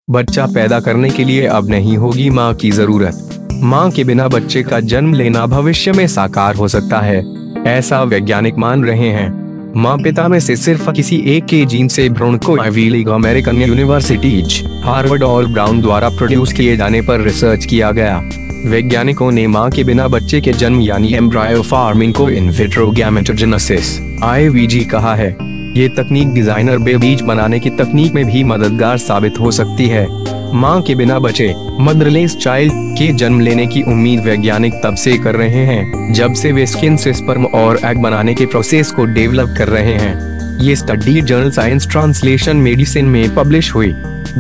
बच्चा पैदा करने के लिए अब नहीं होगी मां की जरूरत। मां के बिना बच्चे का जन्म लेना भविष्य में साकार हो सकता है, ऐसा वैज्ञानिक मान रहे हैं। मां पिता में से सिर्फ किसी एक के जीन से भ्रूण को Ivy League, American universities, Harvard और ब्राउन द्वारा प्रोड्यूस किए जाने पर रिसर्च किया गया। वैज्ञानिकों ने मां के बिना बच्चे के जन्म यानी एम्ब्रायो फार्मिंग को इन विट्रो गैमेटोजेनेसिस (IVG) कहा है। ये तकनीक डिजाइनर बेबीज बनाने की तकनीक में भी मददगार साबित हो सकती है। मां के बिना बच्चे मदरलेस चाइल्ड के जन्म लेने की उम्मीद वैज्ञानिक तब से कर रहे हैं जब से वे स्किन से स्पर्म और एग बनाने के प्रोसेस को डेवलप कर रहे हैं। ये study journal science translation medicine में पब्लिश हुई।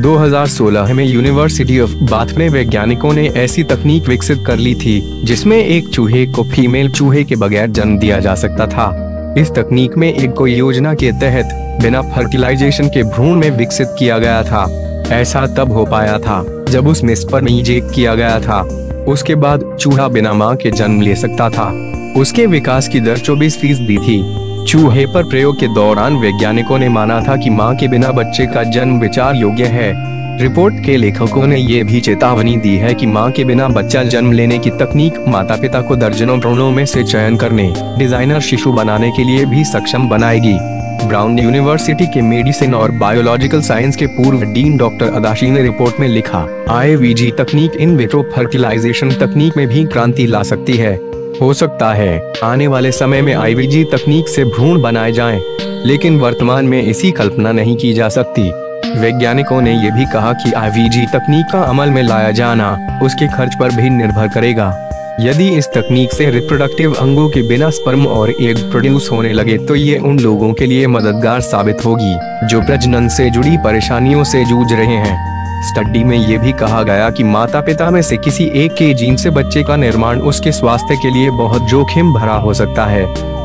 2016 में यूनिवर्सिटी ऑफ बाथ में वैज्ञानिकों ने ऐसी तकनीक विकसित कर ली थी जिसमें एक चूहे को फीमेल चूहे के बगैर जन्म दिया जा सकता था। इस तकनीक में एग को योजना के तहत बिना फर्टिलाइजेशन के भ्रूण में विकसित किया गया था। ऐसा तब हो पाया था जब उसमें स्पर्म इंजेक्ट किया गया था। उसके बाद चूहा बिना मां के जन्म ले सकता था। उसके विकास की दर 24% थी। चूहे पर प्रयोग के दौरान वैज्ञानिकों ने माना था कि मां के बिना बच्चे का जन्म विचार योग्य है। रिपोर्ट के लेखकों ने ये भी चेतावनी दी है कि मां के बिना बच्चा जन्म लेने की तकनीक माता पिता को दर्जनों भ्रूणों में से चयन करने, डिजाइनर शिशु बनाने के लिए भी सक्षम बनाएगी। ब्राउन यूनिवर्सिटी के मेडिसिन और बायोलॉजिकल साइंस के पूर्व डीन डॉक्टर अदाशी ने रिपोर्ट में लिखा, IVG तकनीक इन विट्रो फर्टिलाइजेशन तकनीक में भी क्रांति ला सकती है। हो सकता है आने वाले समय में IVG तकनीक से भ्रूण बनाए जाएं, लेकिन वर्तमान में इसकी कल्पना नहीं की जा सकती। वैज्ञानिकों ने यह भी कहा कि IVG तकनीक का अमल में लाया जाना उसके खर्च पर भी निर्भर करेगा। यदि इस तकनीक से रिप्रोडक्टिव अंगों के बिना स्पर्म और एग प्रोड्यूस होने लगे तो ये उन लोगों के लिए मददगार साबित होगी जो प्रजनन से जुड़ी परेशानियों से जूझ रहे हैं। स्टडी में ये भी कहा गया कि माता पिता में से किसी एक के जीन से बच्चे का निर्माण उसके स्वास्थ्य के लिए बहुत जोखिम भरा हो सकता है।